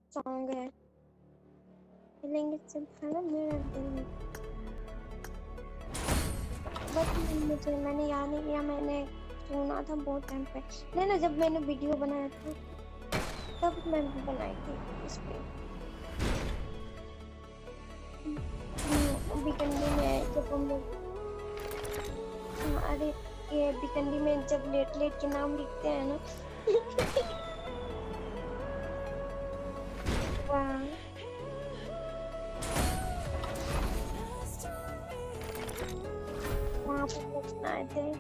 Song है, मिलेंगे जब खाना मेरा दिल। बट मैंने याद नहीं किया, मैंने सुना था बहुत टाइम पे। नहीं ना, जब मैंने वीडियो बनाया था तब मैंने बनाई थी इस पे। बीकंडी में जब हम लोग, अरे ये बीकंडी में जब लेट लेट के नाम लिखते हैं ना वाह, वहाँ पर लोग सुनाए थे,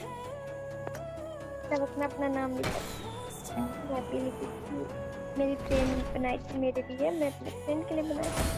सब अपना अपना नाम लिखा था। मैं भी लिखी थी, मेरी फ्रेंड बनाई थी मेरे लिए, मैं अपने फ्रेंड के लिए बनाई थी।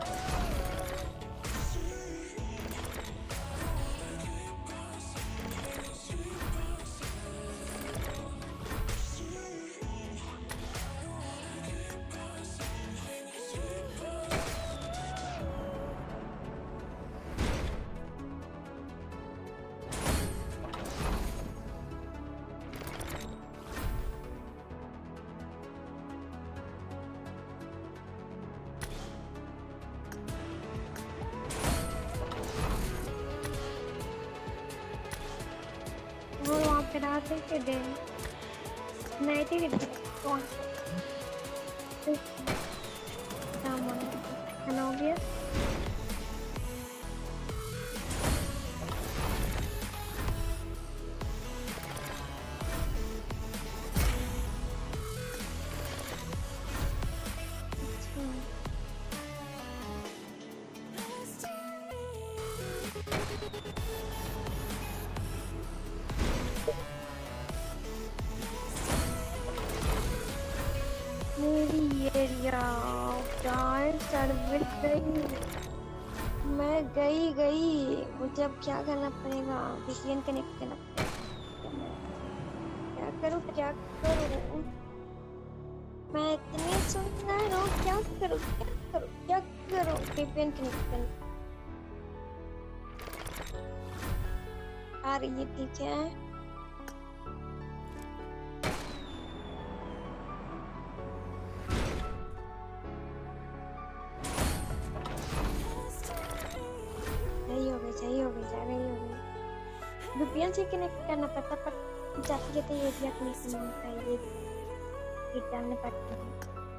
वो वहाँ पे रात के दिन नहीं थी कि कौन खाना हो गया। मेरी एरिया यार सर्विस गई, मैं गई। मुझे अब क्या करना पड़ेगा, वीपीएन कनेक्ट करना पड़ेगा। क्या करूँ मैं इतनी सुंदर हूँ, क्या करूँ वीपीएन कनेक्ट करना आ रही है, ठीक है। सही हो गई। वीपीएन से कनेक्ट करना पड़ता, पर जाते जाते एरिया कनेक्ट नहीं होता है, ये डालने पड़ते हैं।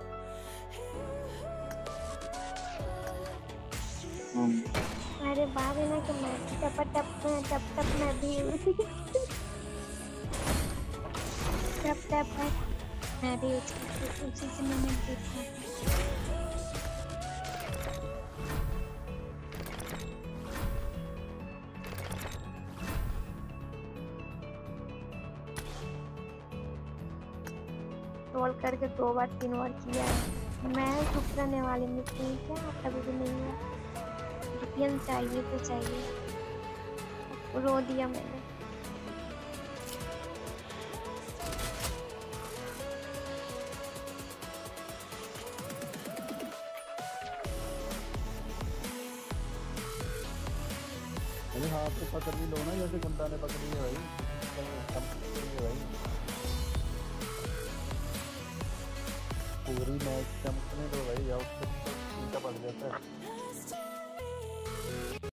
अरे बात है ना कि मैं टप मैं भी टप मैं भी उसी से मैंने देखा। रोल करके 2 बार 3 बार किया है, मैं चुप रहने वाली नहीं थी क्या, कभी भी नहीं है। वीपीएन चाहिए तो चाहिए, रो दिया मैंने। अरे हाथ से पकड़ भी लो ना, जैसे कुंता ने पकड़ी है भाई, भाई पूरी मैच चमकने दो भाई, आउटफिट तो पड़ जाता है।